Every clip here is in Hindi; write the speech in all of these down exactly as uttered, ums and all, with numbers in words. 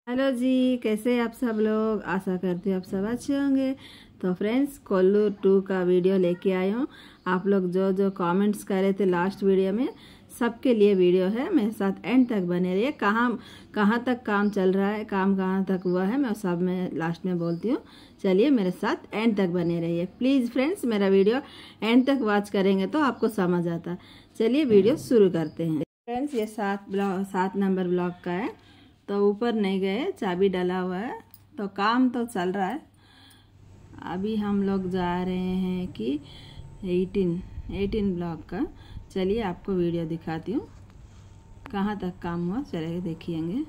हेलो जी, कैसे आप सब लोग। आशा करती हूँ आप सब अच्छे होंगे। तो फ्रेंड्स, कोल्लू टू का वीडियो लेके आई हूँ। आप लोग जो जो कमेंट्स कर रहे थे लास्ट वीडियो में, सबके लिए वीडियो है। मेरे साथ एंड तक बने रहिए। कहाँ कहाँ तक काम चल रहा है, काम कहाँ तक हुआ है, मैं सब में लास्ट में बोलती हूँ। चलिए मेरे साथ एंड तक बने रहिए प्लीज़ फ्रेंड्स। मेरा वीडियो एंड तक वॉच करेंगे तो आपको समझ आता। चलिए वीडियो शुरू करते हैं फ्रेंड्स। ये सात ब्लॉक सात नंबर ब्लॉक का है। तो ऊपर नहीं गए, चाबी डाला हुआ है, तो काम तो चल रहा है। अभी हम लोग जा रहे हैं कि अठारह ब्लॉक का। चलिए आपको वीडियो दिखाती हूँ कहाँ तक काम हुआ, चलिए देखिएंगे।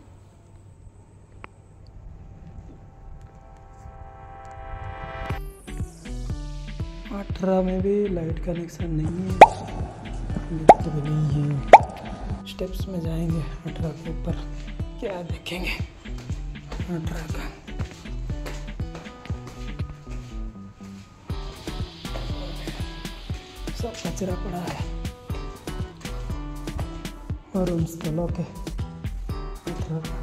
अठारह में भी लाइट कनेक्शन नहीं है, लिफ्ट भी नहीं है। स्टेप्स में जाएंगे अठारह के ऊपर, क्या देखेंगे अठारह का। सब कचरा पड़ा है और रूम्स तो लॉक है। अठारह का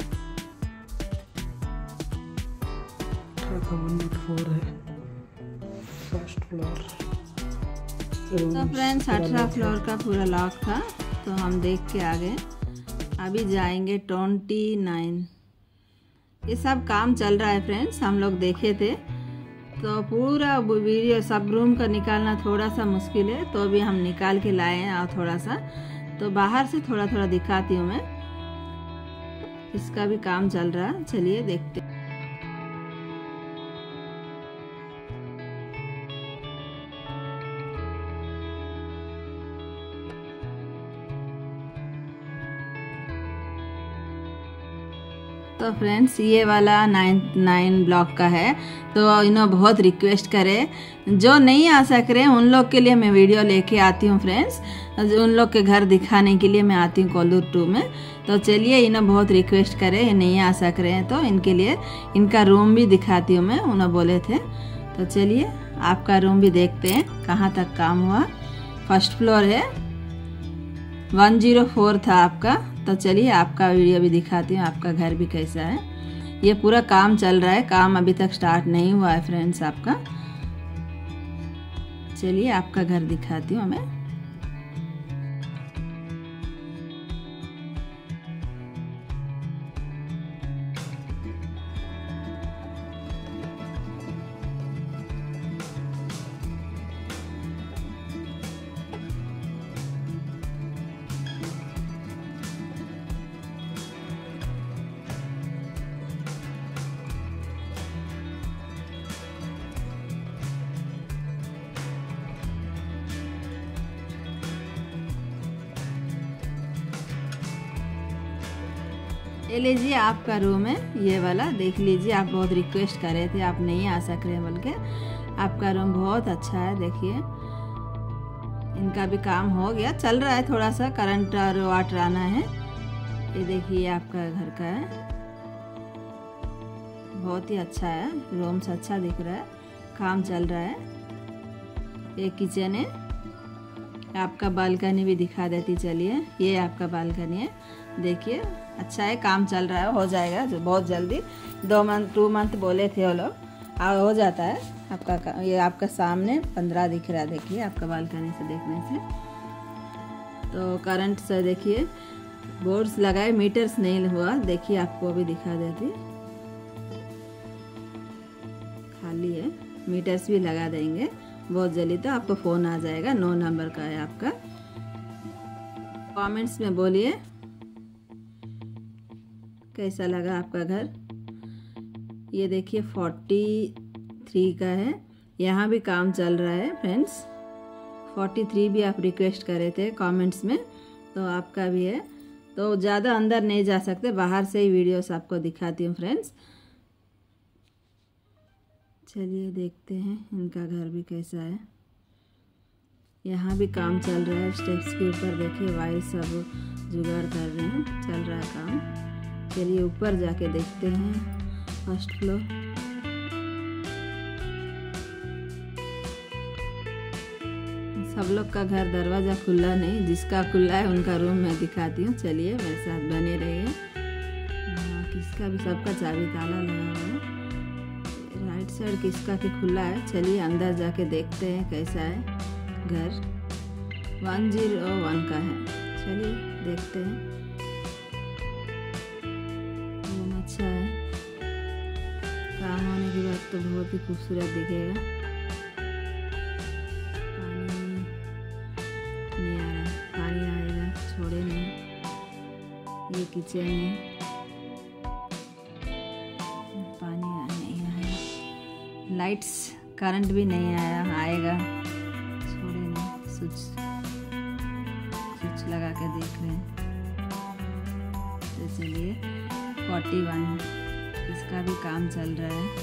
अठारह का वन नॉट फोर है फर्स्ट फ्लोर। तो फ्रेंड्स, अठारह फ्लोर का पूरा लॉक था, तो हम देख के आ गए। अभी जाएंगे ट्वेंटी नाइन। ये सब काम चल रहा है फ्रेंड्स, हम लोग देखे थे। तो पूरा वीडियो सब रूम का निकालना थोड़ा सा मुश्किल है, तो भी हम निकाल के लाए हैं। और थोड़ा सा तो बाहर से थोड़ा थोड़ा दिखाती हूँ मैं। इसका भी काम चल रहा है, चलिए देखते हैं। तो फ्रेंड्स, ये वाला नाइन नाइन ब्लॉक का है। तो इन्हों बहुत रिक्वेस्ट करे, जो नहीं आ सक रहे उन लोग के लिए मैं वीडियो लेके आती हूँ फ्रेंड्स। उन लोग के घर दिखाने के लिए मैं आती हूँ कोल्लू टू में। तो चलिए, इन्हों बहुत रिक्वेस्ट करे, ये नहीं आ सक रहे हैं, तो इनके लिए इनका रूम भी दिखाती हूँ मैं, उन्होंने बोले थे। तो चलिए आपका रूम भी देखते हैं कहाँ तक काम हुआ। फर्स्ट फ्लोर है, वन जीरो फोर था आपका। तो चलिए आपका वीडियो भी दिखाती हूँ, आपका घर भी कैसा है। ये पूरा काम चल रहा है, काम अभी तक स्टार्ट नहीं हुआ है फ्रेंड्स आपका। चलिए आपका घर दिखाती हूँ मैं। ये लीजिए आपका रूम है, ये वाला देख लीजिए। आप बहुत रिक्वेस्ट कर रहे थे, आप नहीं आ सक रहे बोल के। आपका रूम बहुत अच्छा है, देखिए। इनका भी काम हो गया, चल रहा है, थोड़ा सा करंट और वाटर आना है। ये देखिए आपका घर का है, बहुत ही अच्छा है, रूम से अच्छा दिख रहा है, काम चल रहा है। ये किचन है, आपका बालकनी भी दिखा देती। चलिए, ये आपका बालकनी है, देखिए अच्छा है, काम चल रहा है, हो जाएगा जो बहुत जल्दी। दो मंथ टू मंथ बोले थे वो लोग, और हो जाता है आपका। ये आपका सामने पंद्रह दिख रहा है, देखिए आपका बालकनी से देखने से। तो करंट से देखिए बोर्ड्स लगाए, मीटर्स नहीं हुआ, देखिए आपको अभी दिखा देती, खाली है। मीटर्स भी लगा देंगे बहुत जल्दी, तो आपको फ़ोन आ जाएगा। नौ नंबर का है आपका। कमेंट्स में बोलिए कैसा लगा आपका घर। ये देखिए फोर्टी थ्री का है, यहाँ भी काम चल रहा है फ्रेंड्स। फोर्टी थ्री भी आप रिक्वेस्ट करे थे कमेंट्स में, तो आपका भी है। तो ज़्यादा अंदर नहीं जा सकते, बाहर से ही वीडियोस आपको दिखाती हूँ फ्रेंड्स। चलिए देखते हैं इनका घर भी कैसा है। यहाँ भी काम चल रहा है, स्टेप्स के ऊपर देखिए वायर सब जुगाड़ कर रहे हैं, चल रहा है काम। चलिए ऊपर जाके देखते हैं फर्स्ट फ्लोर। सब लोग का घर दरवाज़ा खुला नहीं, जिसका खुला है उनका रूम मैं दिखाती हूँ। चलिए मेरे साथ बने रहिए। इसका भी सबका चाबी ताला लगा हुआ है। राइट साइड किसका कि खुला है। चलिए अंदर जाके देखते हैं कैसा है घर। वन जीरो वन का है। चलिए देखते हैं। रूम अच्छा है। काम होने के बाद तो बहुत ही खूबसूरत दिखेगा। पानी नहीं आ रहा, पानी आएगा, छोड़े नहीं। ये किचन है, पानी नहीं आया। लाइट्स करंट भी नहीं आया, आएगा, छोड़े नहीं। स्विच स्विच लगा के देख रहे हैं। तो चलिए फोर्टी वन इसका भी काम चल रहा है।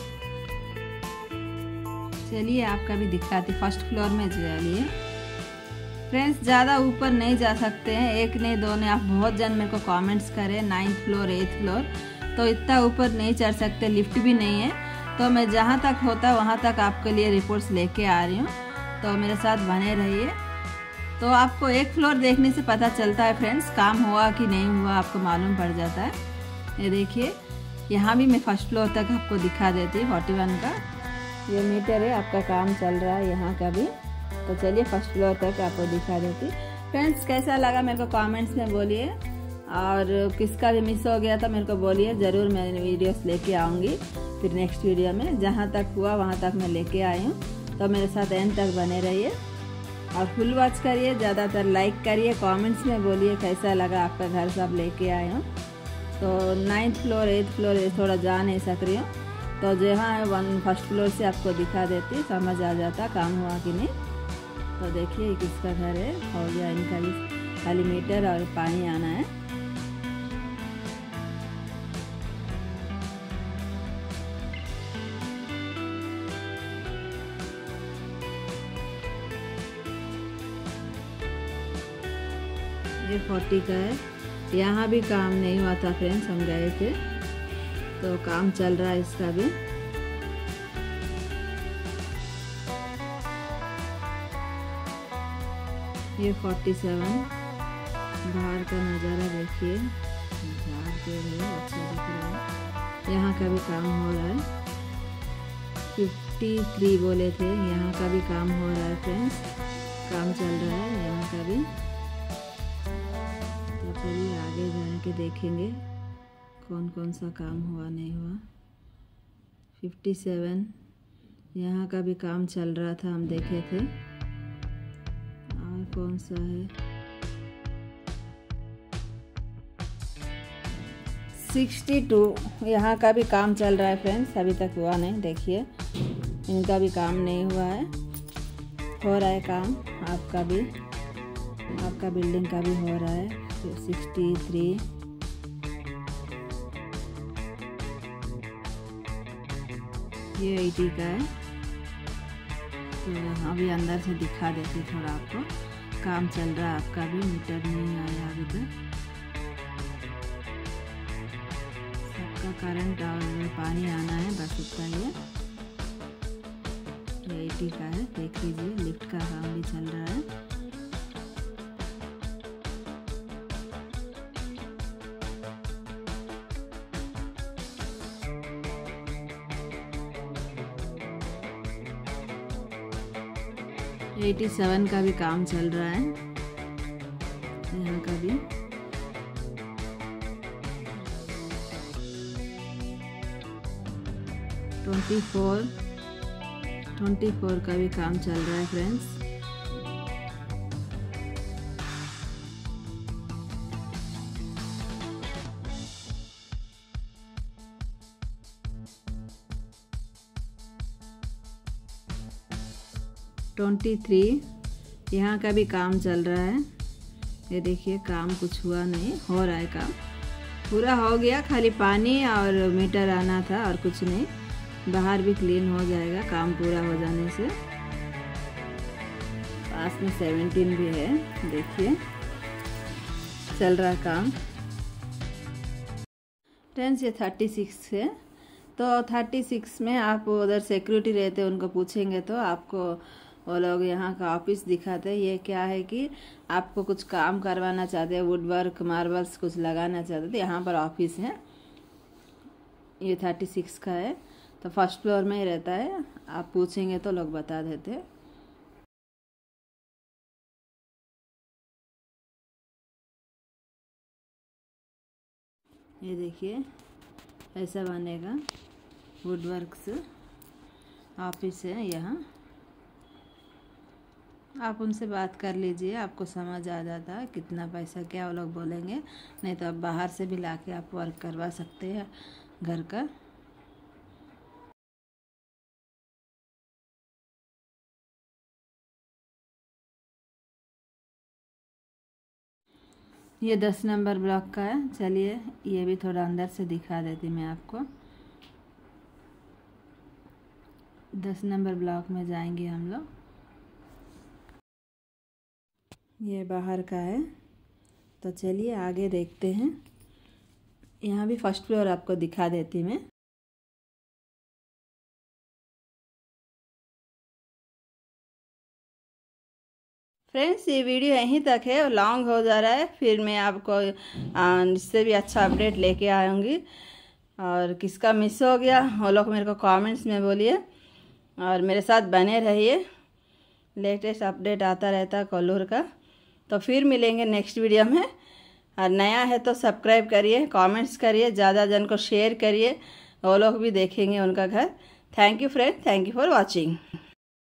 चलिए आपका भी दिखाती। फर्स्ट फ्लोर में चलिए फ्रेंड्स। ज़्यादा ऊपर नहीं जा सकते हैं, एक नहीं दो नहीं। आप बहुत जन मेरे को कमेंट्स करें नाइन्थ फ्लोर एट्थ फ्लोर, तो इतना ऊपर नहीं चढ़ सकते, लिफ्ट भी नहीं है। तो मैं जहाँ तक होता वहाँ तक आपके लिए रिपोर्ट्स लेके आ रही हूँ, तो मेरे साथ बने रहिए। तो आपको एक फ्लोर देखने से पता चलता है फ्रेंड्स, काम हुआ कि नहीं हुआ आपको मालूम पड़ जाता है। ये देखिए यहाँ भी मैं फर्स्ट फ्लोर तक आपको दिखा देती हूँ। फोर्टी वन का ये मीटर है, आपका काम चल रहा है यहाँ का भी। तो चलिए फर्स्ट फ्लोर तक आपको दिखा देती। फ्रेंड्स कैसा लगा मेरे को कमेंट्स में बोलिए, और किसका भी मिस हो गया था मेरे को बोलिए, ज़रूर मैं वीडियोस लेके आऊँगी फिर नेक्स्ट वीडियो में। जहाँ तक हुआ वहाँ तक मैं लेके आई हूँ, तो मेरे साथ एंड तक बने रहिए और फुल वॉच करिए। ज़्यादातर लाइक करिए, कमेंट्स में बोलिए कैसा लगा आपका घर सब लेके आए हूँ। तो नाइन्थ फ्लोर एट्थ फ्लोर थोड़ा जा नहीं सक रही हूँ, तो जहाँ है वन फर्स्ट फ्लोर से आपको दिखा देती, समझ आ जाता काम हुआ कि नहीं। तो देखिए किसका घर है, हो गया इनका भी, खाली मीटर और पानी आना है। ये फोर्टी का है। यहाँ भी काम नहीं हुआ था फ्रेंड्स, हम गए थे, तो काम चल रहा है इसका भी। ये फोर्टी सेवन बाहर का नज़ारा देखिए, झाड़ पेड़ है, अच्छा दिख रहा है। यहाँ का भी काम हो रहा है। फिफ्टी थ्री बोले थे, यहाँ का भी काम हो रहा है फ्रेंड्स, काम चल रहा है यहाँ का भी। तो चलिए आगे जाके देखेंगे कौन कौन सा काम हुआ नहीं हुआ। फिफ्टी सेवन यहाँ का भी काम चल रहा था, हम देखे थे। और कौन सा है, सिक्सटी टू यहाँ का भी काम चल रहा है फ्रेंड्स, अभी तक हुआ नहीं। देखिए इनका भी काम नहीं हुआ है, हो रहा है काम। आपका भी, आपका बिल्डिंग का भी हो रहा है। सिक्सटी थ्री ये एटी का है। तो अभी अंदर से दिखा देती थोड़ा आपको, काम चल रहा है आपका भी। मीटर नहीं आया अभी तक, सबका करंट और पानी आना है, बस उतना ही है। ये एटी का है, देख लीजिए लिफ्ट का काम भी चल रहा है। एटी सेवन का भी काम चल रहा है यहाँ का भी। ट्वेंटी फोर ट्वेंटी फोर का भी काम चल रहा है फ्रेंड्स। ट्वेंटी थ्री यहाँ का भी काम चल रहा है। ये देखिए काम कुछ हुआ नहीं, हो रहा है काम, पूरा हो गया, खाली पानी और मीटर आना था और कुछ नहीं। बाहर भी क्लीन हो जाएगा काम पूरा हो जाने से। पास में सेवेंटीन भी है, देखिए चल रहा काम। फ्रेंड्स ये थर्टी सिक्स है। तो थर्टी सिक्स में आप उधर सिक्योरिटी रहते उनको पूछेंगे तो आपको वो लोग यहाँ का ऑफिस दिखाते हैं। ये क्या है कि आपको कुछ काम करवाना चाहते हैं, वुड वर्क मार्बल्स कुछ लगाना चाहते थे, यहाँ पर ऑफिस है। ये थर्टी सिक्स का है, तो फर्स्ट फ्लोर में ही रहता है। आप पूछेंगे तो लोग बता देते। ये देखिए ऐसा बनेगा, वुड वर्क्स ऑफिस है यहाँ। आप उनसे बात कर लीजिए, आपको समझ आ जाता है कितना पैसा क्या वो लोग बोलेंगे। नहीं तो आप बाहर से भी लाके आप वर्क करवा सकते हैं घर का। ये दस नंबर ब्लॉक का है। चलिए ये भी थोड़ा अंदर से दिखा देती मैं आपको। दस नंबर ब्लॉक में जाएंगे हम लोग। ये बाहर का है, तो चलिए आगे देखते हैं। यहाँ भी फर्स्ट फ्लोर आपको दिखा देती मैं। फ्रेंड्स ये वीडियो यहीं तक है, लॉन्ग हो जा रहा है। फिर मैं आपको इससे भी अच्छा अपडेट लेके आऊँगी। और किसका मिस हो गया वो लोग मेरे को कमेंट्स में बोलिए, और मेरे साथ बने रहिए। लेटेस्ट अपडेट आता रहता है कोल्लूर का। तो फिर मिलेंगे नेक्स्ट वीडियो में। और नया है तो सब्सक्राइब करिए, कमेंट्स करिए, ज़्यादा जन को शेयर करिए, वो लोग भी देखेंगे उनका घर। Thank you friend, thank you for watching.